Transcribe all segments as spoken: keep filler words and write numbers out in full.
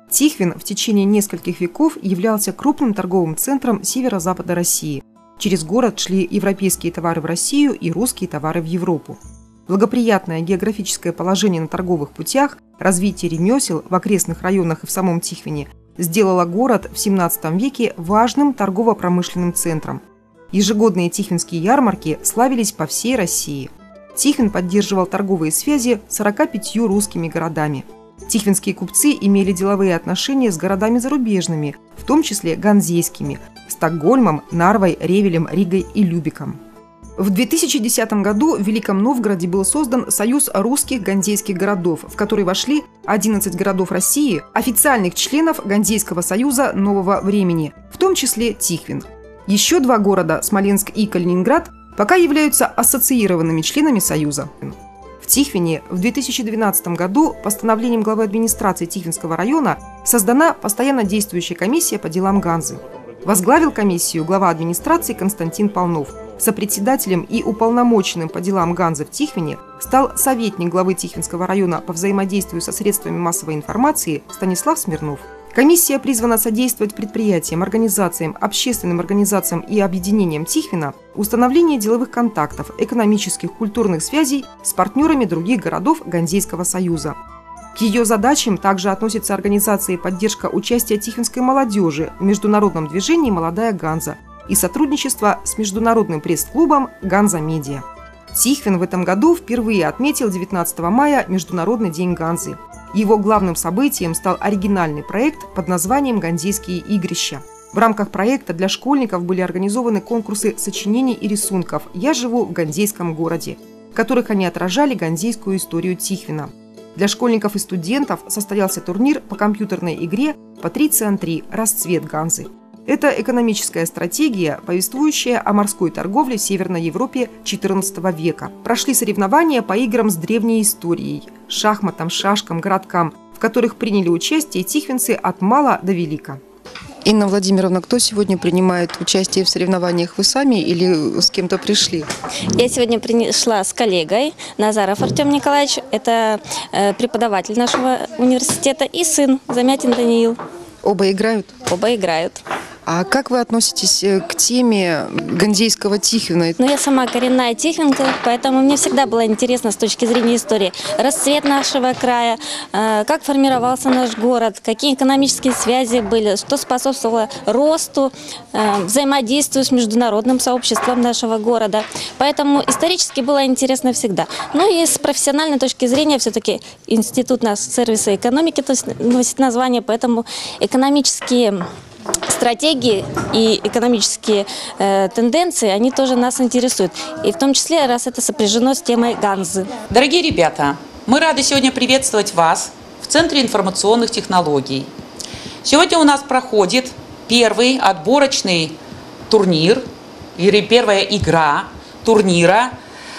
Тихвин в течение нескольких веков являлся крупным торговым центром северо-запада России. Через город шли европейские товары в Россию и русские товары в Европу. Благоприятное географическое положение на торговых путях, развитие ремесел в окрестных районах и в самом Тихвине сделало город в семнадцатом веке важным торгово-промышленным центром. Ежегодные тихвинские ярмарки славились по всей России. Тихвин поддерживал торговые связи с сорока пятью русскими городами. Тихвинские купцы имели деловые отношения с городами зарубежными, в том числе ганзейскими – Стокгольмом, Нарвой, Ревелем, Ригой и Любеком. В две тысячи десятом году в Великом Новгороде был создан Союз русских ганзейских городов, в который вошли одиннадцать городов России, официальных членов Ганзейского союза нового времени, в том числе Тихвин. Еще два города – Смоленск и Калининград – пока являются ассоциированными членами Союза. В Тихвине в две тысячи двенадцатом году постановлением главы администрации Тихвинского района создана постоянно действующая комиссия по делам Ганзы. Возглавил комиссию глава администрации Константин Полнов. Сопредседателем и уполномоченным по делам Ганзы в Тихвине стал советник главы Тихвинского района по взаимодействию со средствами массовой информации Станислав Смирнов. Комиссия призвана содействовать предприятиям, организациям, общественным организациям и объединениям Тихвина в установлении деловых контактов, экономических, культурных связей с партнерами других городов Ганзейского союза. К ее задачам также относится организация и поддержка участия тихвинской молодежи в международном движении «Молодая Ганза» и сотрудничество с международным пресс-клубом «Ганза Медиа». Тихвин в этом году впервые отметил девятнадцатого мая Международный день Ганзы. Его главным событием стал оригинальный проект под названием «Ганзейские игрища». В рамках проекта для школьников были организованы конкурсы сочинений и рисунков «Я живу в ганзейском городе», в которых они отражали ганзейскую историю Тихвина. Для школьников и студентов состоялся турнир по компьютерной игре «Патрициан три. Расцвет Ганзы». Это экономическая стратегия, повествующая о морской торговле в Северной Европе четырнадцатого века. Прошли соревнования по играм с древней историей – шахматам, шашкам, городкам, в которых приняли участие тихвинцы от мала до велика. Инна Владимировна, кто сегодня принимает участие в соревнованиях? Вы сами или с кем-то пришли? Я сегодня пришла с коллегой, Назаров Артем Николаевич, это преподаватель нашего университета, и сын Замятин Даниил. Оба играют? Оба играют. А как вы относитесь к теме ганзейского Тихвина? Ну, я сама коренная тихвинка, поэтому мне всегда было интересно с точки зрения истории расцвет нашего края, как формировался наш город, какие экономические связи были, что способствовало росту, взаимодействию с международным сообществом нашего города. Поэтому исторически было интересно всегда. Ну и с профессиональной точки зрения все-таки институт нас сервиса экономики носит название, поэтому экономические стратегии и экономические э, тенденции, они тоже нас интересуют. И в том числе, раз это сопряжено с темой Ганзы. Дорогие ребята, мы рады сегодня приветствовать вас в Центре информационных технологий. Сегодня у нас проходит первый отборочный турнир, или первая игра турнира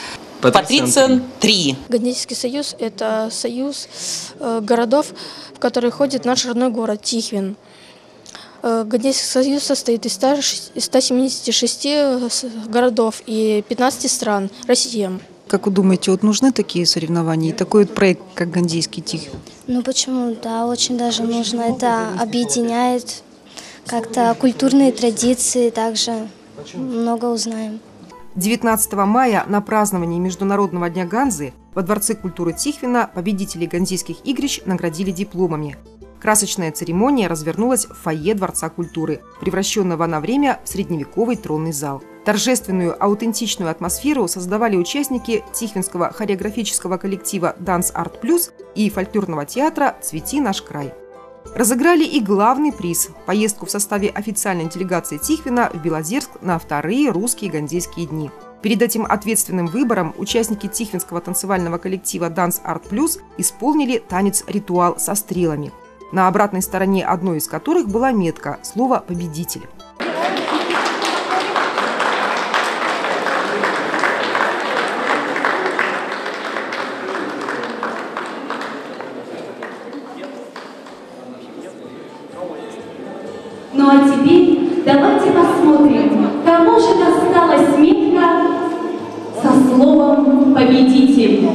«Патрициан три». Ганзейский союз – это союз э, городов, в который входит наш родной город Тихвин. Ганзейский союз состоит из ста семидесяти шести городов и пятнадцати стран России. Как вы думаете, вот нужны такие соревнования и такой вот проект, как Ганзейский Тихвин? Ну почему? Да, очень даже нужно. Это объединяет как-то культурные традиции, также много узнаем. девятнадцатого мая на праздновании Международного дня Ганзы во Дворце культуры Тихвина победителей ганзейских игрищ наградили дипломами. Красочная церемония развернулась в фойе Дворца культуры, превращенного на время в средневековый тронный зал. Торжественную, аутентичную атмосферу создавали участники Тихвинского хореографического коллектива «Данс Арт Плюс» и фольклорного театра «Цвети наш край». Разыграли и главный приз – поездку в составе официальной делегации Тихвина в Белозерск на вторые русские ганзейские дни. Перед этим ответственным выбором участники Тихвинского танцевального коллектива «Данс Арт Плюс» исполнили танец-ритуал со стрелами, на обратной стороне одной из которых была метка слово «победитель». Ну а теперь давайте посмотрим, кому же досталась метка со словом «победитель».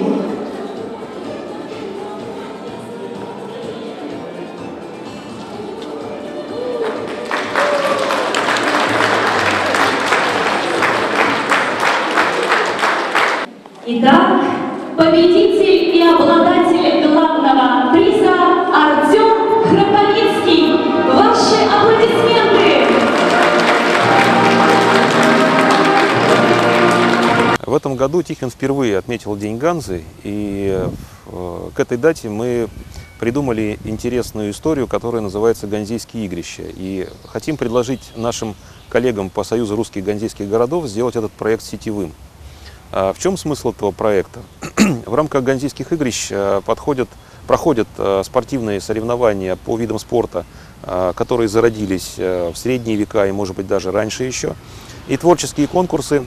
Итак, победитель и обладатель главного приза Артем Храповицкий. Ваши аплодисменты! В этом году Тихвин впервые отметил День Ганзы, и к этой дате мы придумали интересную историю, которая называется «Ганзейские игрища». И хотим предложить нашим коллегам по Союзу русских ганзейских городов сделать этот проект сетевым. В чем смысл этого проекта? В рамках Ганзейских игрищ подходят, проходят спортивные соревнования по видам спорта, которые зародились в средние века и, может быть, даже раньше еще, и творческие конкурсы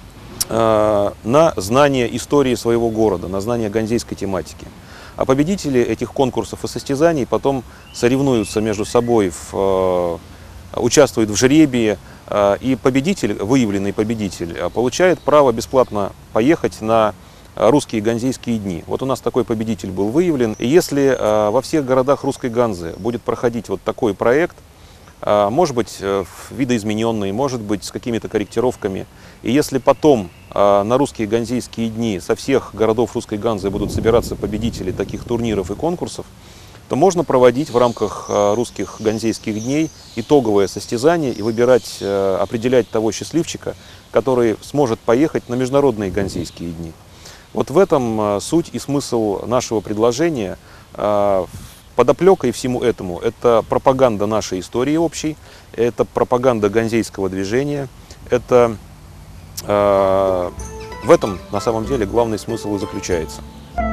на знание истории своего города, на знание ганзейской тематики. А победители этих конкурсов и состязаний потом соревнуются между собой, в, участвуют в жребии, и победитель, выявленный победитель, получает право бесплатно поехать на русские ганзейские дни. Вот у нас такой победитель был выявлен. И если во всех городах русской Ганзы будет проходить вот такой проект, может быть видоизмененный, может быть с какими-то корректировками, и если потом на русские ганзейские дни со всех городов русской Ганзы будут собираться победители таких турниров и конкурсов, то можно проводить в рамках русских ганзейских дней итоговое состязание и выбирать, определять того счастливчика, который сможет поехать на международные ганзейские дни. Вот в этом суть и смысл нашего предложения. Подоплекой всему этому это пропаганда нашей истории общей, это пропаганда ганзейского движения, это в этом на самом деле главный смысл и заключается.